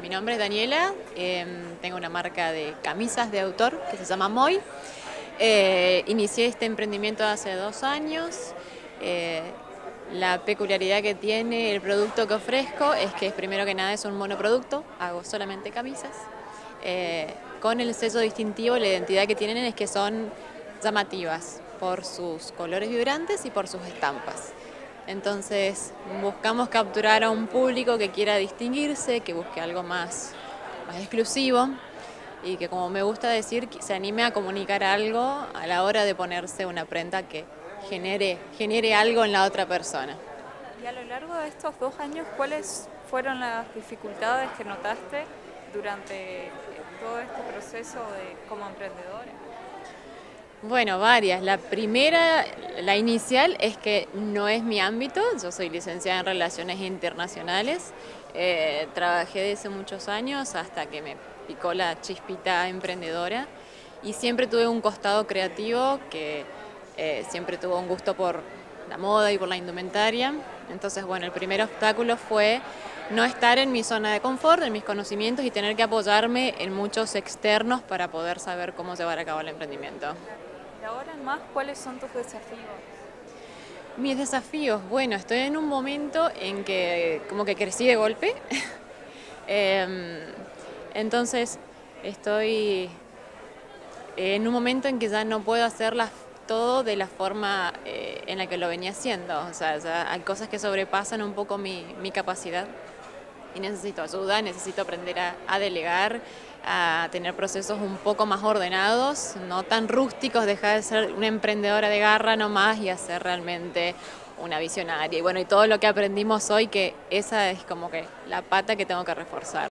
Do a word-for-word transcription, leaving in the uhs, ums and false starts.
mi nombre es Daniela, eh, tengo una marca de camisas de autor que se llama Moy. Eh, inicié este emprendimiento hace dos años. Eh, la peculiaridad que tiene el producto que ofrezco es que primero que nada es un monoproducto, hago solamente camisas. Eh, con el sello distintivo, la identidad que tienen es que son llamativas por sus colores vibrantes y por sus estampas. Entonces buscamos capturar a un público que quiera distinguirse, que busque algo más, más exclusivo y que, como me gusta decir, se anime a comunicar algo a la hora de ponerse una prenda que genere, genere algo en la otra persona. Y a lo largo de estos dos años, ¿cuáles fueron las dificultades que notaste durante todo este proceso de, como emprendedora? Bueno, varias. La primera, la inicial, es que no es mi ámbito. Yo soy licenciada en Relaciones Internacionales. Eh, trabajé desde muchos años hasta que me picó la chispita emprendedora. Y siempre tuve un costado creativo que eh, siempre tuvo un gusto por la moda y por la indumentaria. Entonces, bueno, el primer obstáculo fue no estar en mi zona de confort, en mis conocimientos y tener que apoyarme en muchos externos para poder saber cómo llevar a cabo el emprendimiento. Y ahora en más, ¿cuáles son tus desafíos? Mis desafíos, bueno, estoy en un momento en que como que crecí de golpe. eh, entonces estoy en un momento en que ya no puedo hacer las, todo de la forma eh, en la que lo venía haciendo. O sea, ya hay cosas que sobrepasan un poco mi, mi capacidad y necesito ayuda, necesito aprender a, a delegar, a tener procesos un poco más ordenados, no tan rústicos, dejar de ser una emprendedora de garra nomás y hacer realmente una visionaria. Y bueno, y todo lo que aprendimos hoy, que esa es como que la pata que tengo que reforzar.